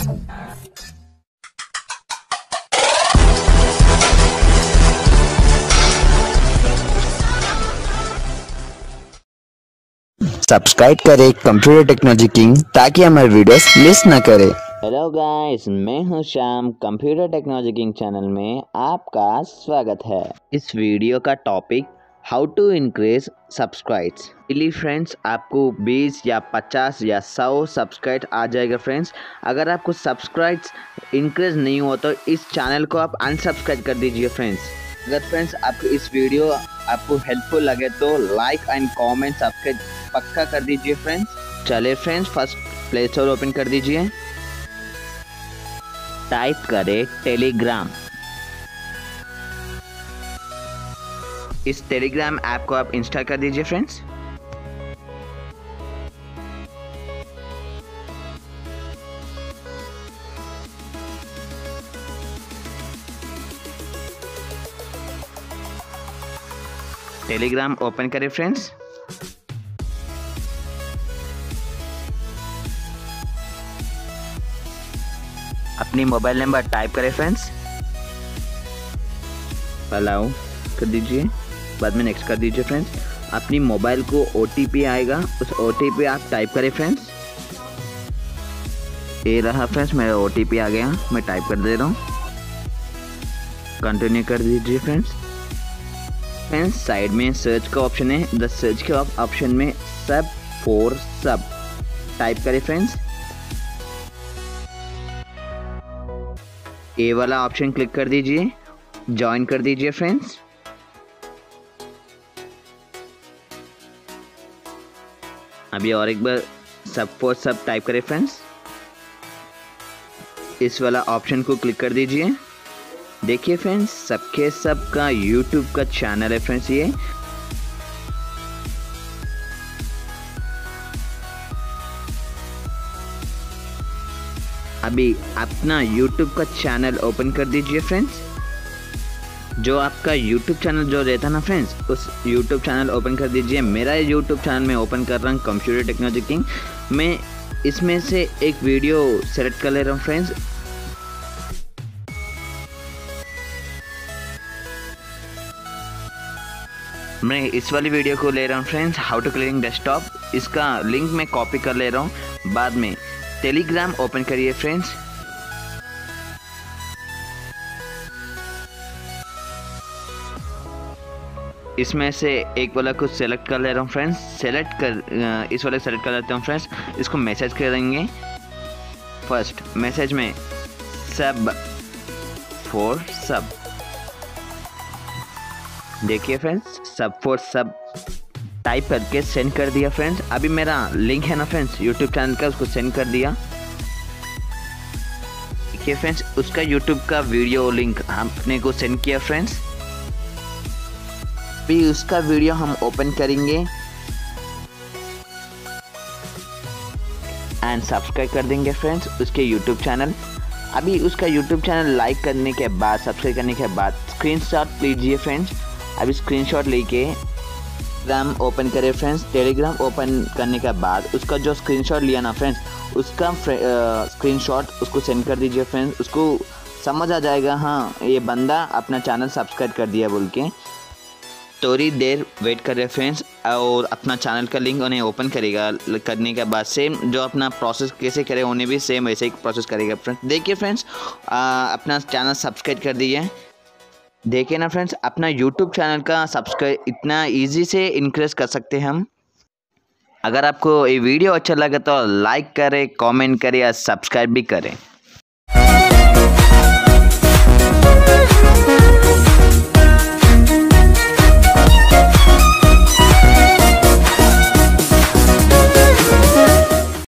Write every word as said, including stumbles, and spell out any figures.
Subscribe करें computer technology king ताकि हमारे वीडियोस मिस न करें। हेलो गाइस, मैं हूं Shyam. Computer technology king channel में आपका स्वागत है। इस वीडियो का topic how to increase subscribes. चलिए फ्रेंड्स, आपको बीस या पचास या सौ सब्सक्राइब आ जाएगा फ्रेंड्स। अगर आपको सब्सक्राइब्स इंक्रीज नहीं हुआ तो इस चैनल को आप अनसब्सक्राइब कर दीजिए फ्रेंड्स। अगर फ्रेंड्स आपको इस वीडियो आपको हेल्पफुल लगे तो लाइक एंड कमेंट सब्सक्राइब पक्का कर दीजिए फ्रेंड्स। चलिए friends, first play store open कर दीजिए। टाइप करें टेलीग्राम। इस टेलीग्राम ऐप को आप इंस्टॉल कर दीजिए फ्रेंड्स। टेलीग्राम ओपन करें फ्रेंड्स। अपनी मोबाइल नंबर टाइप करें फ्रेंड्स। अलाउ कर दीजिए, बाद में नेक्स्ट कर दीजिए फ्रेंड्स। अपनी मोबाइल को ओटीपी आएगा, उस ओटीपी आप टाइप करें फ्रेंड्स। ये रहा फ्रेंड्स, मेरा ओटीपी आ गया, मैं टाइप कर दे रहा हूँ। कंटिन्यू कर दीजिए फ्रेंड्स। फ्रेंड्स साइड में सर्च का ऑप्शन है, द सर्च के ऑप्शन में सब फॉर सब टाइप करें फ्रेंड्स। ए वाला ऑप्शन क्लिक कर दीजिए, ज्वाइन कर दीजिए फ्रेंड्स। अभी और एक बार सब फॉर सब टाइप करें फ्रेंड्स। इस वाला ऑप्शन को क्लिक कर दीजिए। देखिए फ्रेंड्स, सबके सब का यूट्यूब का चैनल है फ्रेंड्स। ये अभी अपना यूट्यूब का चैनल ओपन कर दीजिए फ्रेंड्स। जो आपका यूट्यूब चैनल जो रहता ना फ्रेंड्स, उस यूट्यूब चैनल ओपन कर दीजिए। मेरा यूट्यूब चैनल मैं ओपन कर रहा हूँ, कंप्यूटर टेक्नोलॉजी किंग। मैं इसमें से एक वीडियो सेलेक्ट कर ले रहा हूँ फ्रेंड्स। मैं इस वाली वीडियो को ले रहा हूँ friends, how to clearing desktop. इसका लिंक मैं कॉपी कर ले रहा हूँ। बाद में टेलीग्राम ओपन करिए फ्रेंड्स। इसमें से एक वाला को सेलेक्ट कर ले रहा हूँ फ्रेंड्स। सेलेक्ट कर इस वाले सेलेक्ट कर लेता हूँ फ्रेंड्स। इसको मैसेज करेंगे। फर्स्ट मैसेज में सब फॉर सब, देखिए फ्रेंड्स, सब फॉर सब टाइप करके सेंड कर दिया फ्रेंड्स। अभी मेरा लिंक है ना फ्रेंड्स यूट्यूब चैनल का, उसको सेंड कर दिया। देखिए फ्रेंड्स, उसका यूट्यूब का वीडियो लिंक हमने को सेंड किया फ्रेंड्स। अभी उसका वीडियो हम ओपन करेंगे एंड सब्सक्राइब कर देंगे फ्रेंड्स उसके यूट्यूब चैनल। अभी उसका यूट्यूब चैनल लाइक करने के बाद, सब्सक्राइब करने के बाद स्क्रीनशॉट लीजिए फ्रेंड्स। अभी स्क्रीनशॉट लेके टेलीग्राम ओपन करें फ्रेंड्स। टेलीग्राम ओपन करने के बाद उसका जो स्क्रीनशॉट लिया ना फ्रेंड्स, उसका स्क्रीनशॉट उसको सेंड कर दीजिए फ्रेंड्स। उसको समझ आ जाएगा हाँ ये बंदा अपना चैनल सब्सक्राइब कर दिया बोल के। थोड़ी देर वेट कर रहे फ्रेंड्स और अपना चैनल का लिंक उन्हें ओपन करेगा। करने के बाद सेम जो अपना प्रोसेस कैसे करे उन्हें भी सेम वैसे ही प्रोसेस करेगा फ्रेंड्स। देखिए फ्रेंड्स, अपना चैनल सब्सक्राइब कर दिए। देखिए ना फ्रेंड्स, अपना यूट्यूब चैनल का सब्सक्राइब इतना इजी से इंक्रीज कर सकते हैं हम। अगर आपको ये वीडियो अच्छा लगे तो लाइक करें, कमेंट करें या सब्सक्राइब भी करें।